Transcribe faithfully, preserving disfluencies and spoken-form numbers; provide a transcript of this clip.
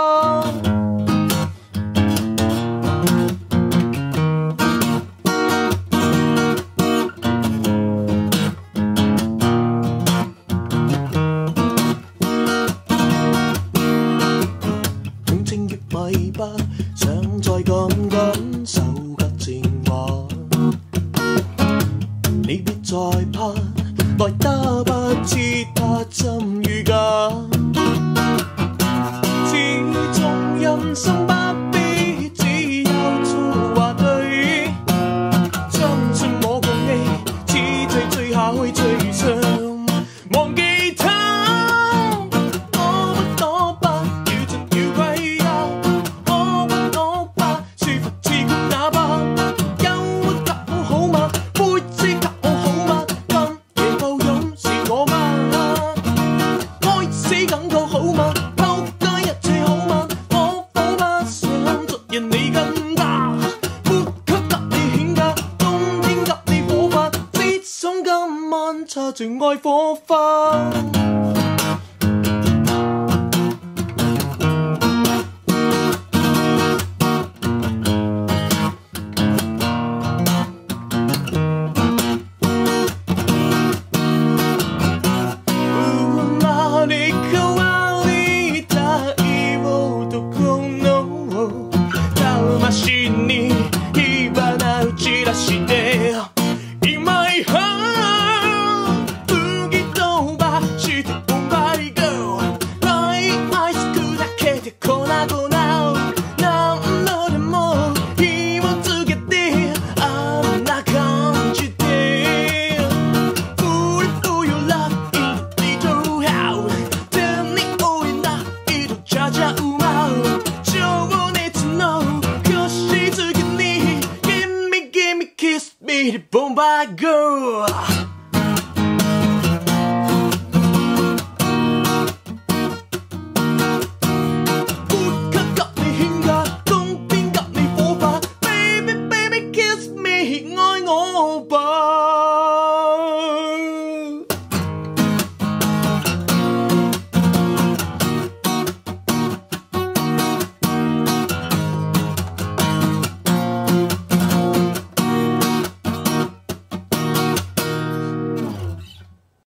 永正月米吧，想再感感受隔情话。你别再怕，来得不知他怎预感。始终人生不必只有错或对，相信我共你，此最最下去最上，忘記他。我不躲吧，要盡要歸家，我不躲吧，舒服自決那吧。憂鬱給我好嗎？灰色給我好嗎？今夜夠勇是我嗎？愛死感覺好嗎？拋低一切好嗎？我彷不想昨日你更加，呼吸給你顯假，冬天給你火花，只想今晚擦着愛火花。魂に火花打ち出して今井半吹き飛ばして Oh my girl ライアイス砕けて粉々何度でも火をつけてあんな感じで Put it for your love in the little house 手に負えないとじゃじゃ馬情熱のKiss me, the Bombay girl.